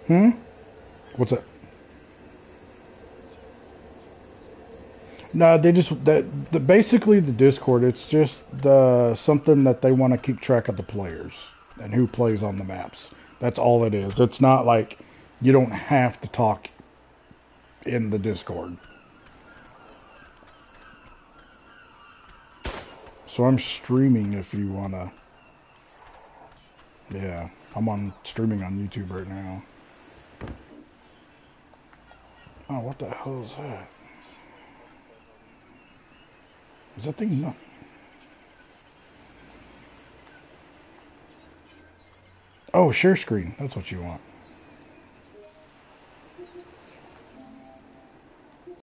Hmm? What's that? No, they just basically the Discord. It's just something that they want to keep track of the players and who plays on the maps. That's all it is. It's not like you don't have to talk in the Discord. So I'm streaming if you wanna. Yeah, I'm on streaming on YouTube right now. Oh, what the hell is that? Is that thing not? Oh, share screen. That's what you want.